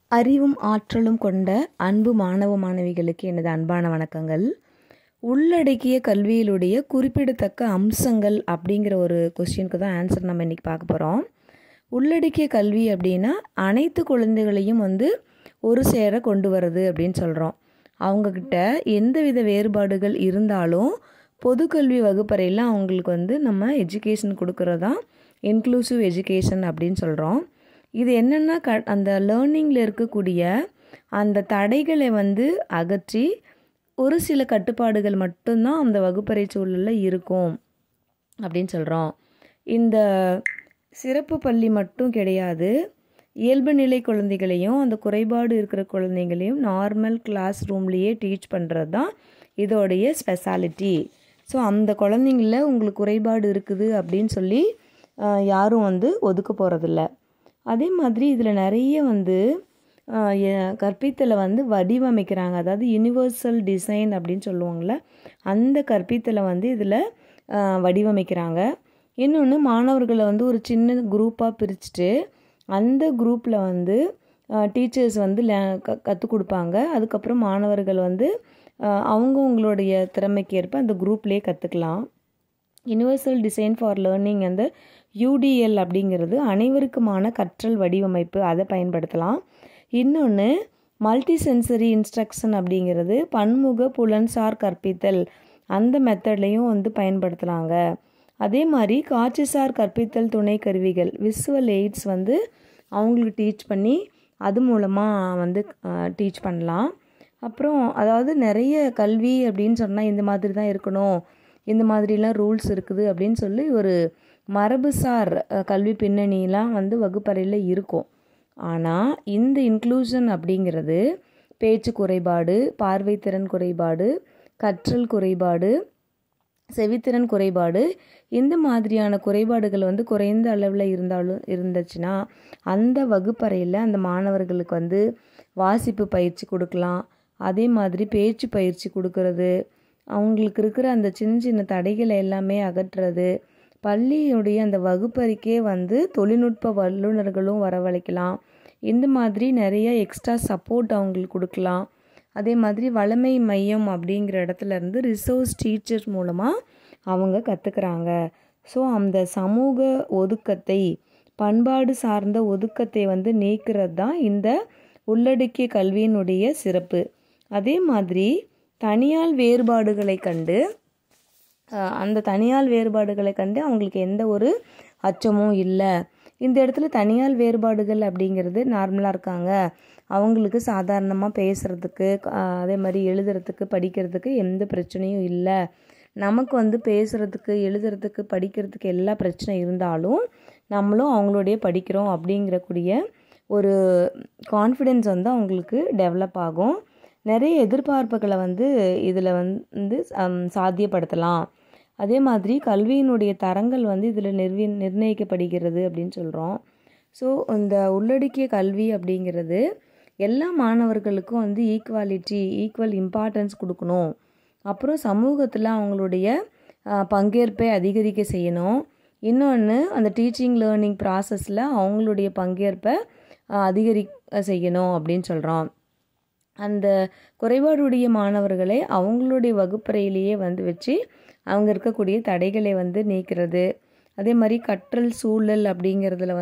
அறிவும் ஆற்றலும் கொண்ட அன்பு மாணவ மாணவிகளுக்கு எனது அன்பான வணக்கங்கள். உள்ளடக்கிய கல்வியிலுடைய குறிப்பிடத்தக்க அம்சங்கள் அப்படிங்கிற ஒரு கொஸ்டினுக்கு தான் ஆன்சர் நம்ம இன்றைக்கி பார்க்க போகிறோம். உள்ளடக்கிய கல்வி அப்படின்னா அனைத்து குழந்தைகளையும் ஒரு சேர கொண்டு வர்றது அப்படின்னு சொல்கிறோம். அவங்கக்கிட்ட எந்தவித வேறுபாடுகள் இருந்தாலும் பொதுக்கல்வி வகுப்பறையில் அவங்களுக்கு நம்ம எஜுகேஷன் கொடுக்கறது தான் இன்க்ளூசிவ் எஜுகேஷன் அப்படின்னு சொல்கிறோம். இது என்னென்னா அந்த லேர்னிங்கில் இருக்கக்கூடிய அந்த தடைகளை அகற்றி ஒரு சில கட்டுப்பாடுகள் மட்டும்தான் அந்த வகுப்பறை சூழலில் இருக்கும் அப்படின்னு சொல்கிறோம். இந்த சிறப்பு பள்ளி மட்டும் கிடையாது, இயல்பு நிலை குழந்தைகளையும் அந்த குறைபாடு இருக்கிற குழந்தைகளையும் நார்மல் கிளாஸ் ரூம்லேயே டீச் பண்ணுறது தான் இதோடைய ஸ்பெஷாலிட்டி. ஸோ அந்த குழந்தைங்கள உங்களுக்கு குறைபாடு இருக்குது அப்படின்னு சொல்லி யாரும் ஒதுக்க போகிறதில்ல. அதே மாதிரி இதில் நிறைய கற்பித்தலை வடிவமைக்கிறாங்க. அதாவது யுனிவர்சல் டிசைன் அப்படின்னு சொல்லுவாங்கள்ல, அந்த கற்பித்தலை இதில் வடிவமைக்கிறாங்க. இன்னொன்று, மாணவர்களை ஒரு சின்ன குரூப்பாக பிரிச்சுட்டு அந்த குரூப்பில் டீச்சர்ஸ் கற்றுக் கொடுப்பாங்க. அதுக்கப்புறம் மாணவர்கள் அவங்களுடைய திறமைக்கு ஏற்ப அந்த குரூப்லேயே கற்றுக்கலாம். Universal design for learning UDL அப்படிங்கிறது அனைவருக்குமான கற்றல் வடிவமைப்பு, அதை பயன்படுத்தலாம். இன்னொன்று, மல்டி சென்சரி இன்ஸ்ட்ரக்ஷன் அப்படிங்கிறது பன்முக புலன்சார் கற்பித்தல், அந்த மெத்தட்லையும் பயன்படுத்தலாங்க. அதே மாதிரி காட்சிசார் கற்பித்தல் துணை கருவிகள் விசுவல் எய்ட்ஸ் அவங்களுக்கு டீச் பண்ணி அது மூலமாக டீச் பண்ணலாம். அப்புறம் அதாவது நிறைய கல்வி அப்படின்னு சொன்னால் இந்த மாதிரி தான் இருக்கணும், இந்த மாதிரிலாம் ரூல்ஸ் இருக்குது அப்படின்னு சொல்லி ஒரு மரபுசார் கல்வி பின்னணியெலாம் வகுப்பறையில் இருக்கும். ஆனால் இந்த இன்க்ளூஷன் அப்படிங்கிறது பேச்சு குறைபாடு, பார்வைத்திறன் குறைபாடு, கற்றல் குறைபாடு, செவித்திறன் குறைபாடு, இந்த மாதிரியான குறைபாடுகள் குறைந்த அளவில் இருந்துச்சுன்னா அந்த வகுப்பறையில் அந்த மாணவர்களுக்கு வாசிப்பு பயிற்சி கொடுக்கலாம். அதே மாதிரி பேச்சு பயிற்சி கொடுக்கறது, அவங்களுக்கு இருக்கிற அந்த சின்ன சின்ன தடைகளை எல்லாமே அகற்றுறது, பள்ளியுடைய அந்த வகுப்பறைக்கே தொழில்நுட்ப வல்லுநர்களும் வரவழைக்கலாம். இந்த மாதிரி நிறைய எக்ஸ்ட்ரா சப்போர்ட் அவங்களுக்கு கொடுக்கலாம். அதே மாதிரி வளமை மையம் அப்படிங்கிற இடத்துல இருந்து ரிசோர்ஸ் டீச்சர் மூலமாக அவங்க கற்றுக்குறாங்க. ஸோ அந்த சமூக ஒதுக்கத்தை, பண்பாடு சார்ந்த ஒதுக்கத்தை நீக்கிறது தான் இந்த உள்ளடக்கிய கல்வியினுடைய சிறப்பு. அதே மாதிரி தனியால் வேறுபாடுகளை கண்டு அவங்களுக்கு எந்த ஒரு அச்சமும் இல்லை. இந்த இடத்துல தனியால் வேறுபாடுகள் அப்படிங்கிறது நார்மலாக இருக்காங்க, அவங்களுக்கு சாதாரணமாக பேசுகிறதுக்கு, அதே மாதிரி எழுதுறதுக்கு படிக்கிறதுக்கு எந்த பிரச்சனையும் இல்லை. நமக்கு பேசுகிறதுக்கு எழுதுறதுக்கு படிக்கிறதுக்கு எல்லா பிரச்சனை இருந்தாலும் நம்மளும் அவங்களுடைய படிக்கிறோம் அப்படிங்கிறக்கூடிய ஒரு கான்ஃபிடென்ஸ் அவங்களுக்கு டெவலப் ஆகும். நிறைய எதிர்பார்ப்புகளை இதில் சாத்தியப்படுத்தலாம். அதே மாதிரி கல்வியினுடைய தரங்கள் இதில் நிர்ணயிக்கப்படுகிறது அப்படின்னு சொல்கிறோம். ஸோ இந்த உள்ளடக்கிய கல்வி அப்படிங்கிறது எல்லா மாணவர்களுக்கும் ஈக்குவல் இம்பார்ட்டன்ஸ் கொடுக்கணும். அப்புறம் சமூகத்தில் அவங்களுடைய பங்கேற்பை அதிகரிக்க செய்யணும். இன்னொன்று, அந்த டீச்சிங் லேர்னிங் ப்ராசஸில் அவங்களுடைய பங்கேற்பை அதிகரிக்க செய்யணும் அப்படின்னு சொல்கிறோம். அந்த குறைபாடுடைய மாணவர்களை அவங்களுடைய வகுப்பறையிலேயே வச்சு அவங்க இருக்கக்கூடிய தடைகளை நீக்கிறது. அதே மாதிரி கற்றல் சூழல் அப்படிங்கிறதுல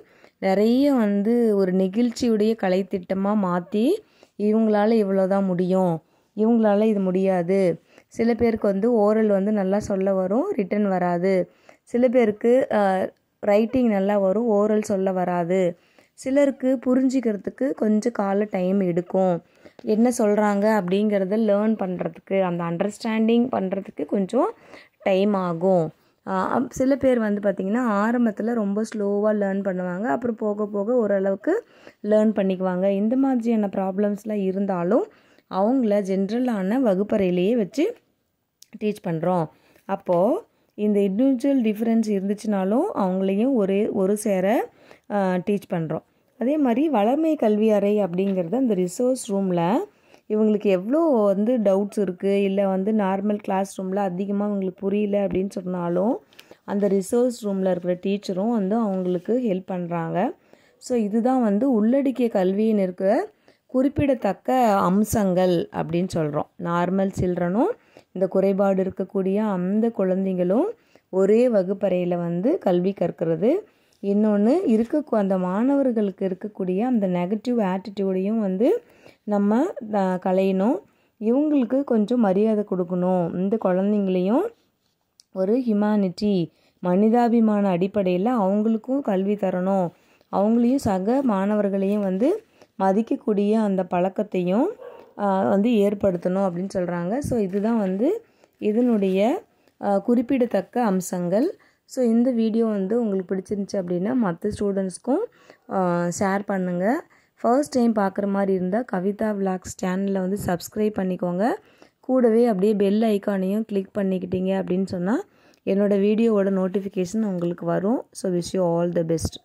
நிறைய ஒரு நெகிழ்ச்சியுடைய கலைத்திட்டமாக மாற்றி இவங்களால இவ்வளோதான் முடியும், இவங்களால இது முடியாது. சில பேருக்கு ஓரல் நல்லா சொல்ல வரும், ரிட்டன் வராது. சில பேருக்கு ரைட்டிங் நல்லா வரும், ஓரல் சொல்ல வராது. சிலருக்கு புரிஞ்சிக்கிறதுக்கு கொஞ்சம் கால டைம் எடுக்கும், என்ன சொல்கிறாங்க அப்படிங்கிறத லேர்ன் பண்ணுறதுக்கு, அந்த அண்டர்ஸ்டாண்டிங் பண்ணுறதுக்கு கொஞ்சம் டைம் ஆகும். சில பேர் பார்த்திங்கன்னா ஆரம்பத்தில் ரொம்ப ஸ்லோவாக லேர்ன் பண்ணுவாங்க, அப்புறம் போக போக ஓரளவுக்கு லேர்ன் பண்ணிக்குவாங்க. இந்த மாதிரியான ப்ராப்ளம்ஸ்லாம் இருந்தாலும் அவங்கள ஜென்ரலான வகுப்பறையிலேயே வச்சு டீச் பண்ணுறோம். அப்போது இந்த இண்டிவிஜுவல் டிஃப்ரென்ஸ் இருந்துச்சுனாலும் அவங்களையும் ஒரு சேர டீச் பண்ணுறோம். அதே மாதிரி வளமை கல்வி அறை அப்படிங்கிறது அந்த ரிசோர்ஸ் ரூமில் இவங்களுக்கு எவ்வளோ டவுட்ஸ் இருக்குது, இல்லை நார்மல் கிளாஸ் ரூமில் அதிகமாக இவங்களுக்கு புரியல அப்படின்னு சொன்னாலும் அந்த ரிசோர்ஸ் ரூமில் இருக்கிற டீச்சரும் அவங்களுக்கு ஹெல்ப் பண்ணுறாங்க. ஸோ இதுதான் வந்து உள்ளடக்கிய கல்வியின் இருக்கிற குறிப்பிடத்தக்க அம்சங்கள் அப்படின்னு சொல்கிறோம். நார்மல் சில்ட்ரனும் இந்த குறைபாடு இருக்கக்கூடிய அந்த குழந்தைங்களும் ஒரே வகுப்பறையில் வந்து கல்வி கற்கிறது. இன்னொன்று அந்த மாணவர்களுக்கு இருக்கக்கூடிய அந்த நெகட்டிவ் ஆட்டிடியூடையும் வந்து நம்ம களையணும். இவங்களுக்கு கொஞ்சம் மரியாதை கொடுக்கணும். இந்த குழந்தைங்களையும் ஒரு ஹியூமனிட்டி மனிதாபிமான அடிப்படையில் அவங்களுக்கும் கல்வி தரணும். அவங்களையும் சக மாணவர்களையும் வந்து மதிக்கக்கூடிய அந்த பழக்கத்தையும் வந்து ஏற்படுத்தணும் அப்படின்னு சொல்கிறாங்க. ஸோ இதுதான் வந்து இதனுடைய குறிப்பிடத்தக்க அம்சங்கள். ஸோ இந்த வீடியோ வந்து உங்களுக்கு பிடிச்சிருந்துச்சு அப்படின்னா மற்ற ஸ்டூடெண்ட்ஸ்க்கும் ஷேர் பண்ணுங்கள். ஃபர்ஸ்ட் டைம் பார்க்குற மாதிரி இருந்தால் கவிதா விலாக்ஸ் சேனலில் வந்து சப்ஸ்கிரைப் பண்ணிக்கோங்க. கூடவே அப்படியே பெல் ஐக்கானையும் கிளிக் பண்ணிக்கிட்டீங்க அப்படின்னு சொன்னால் என்னோடய வீடியோவோட நோட்டிஃபிகேஷன் உங்களுக்கு வரும். So wish you all the best.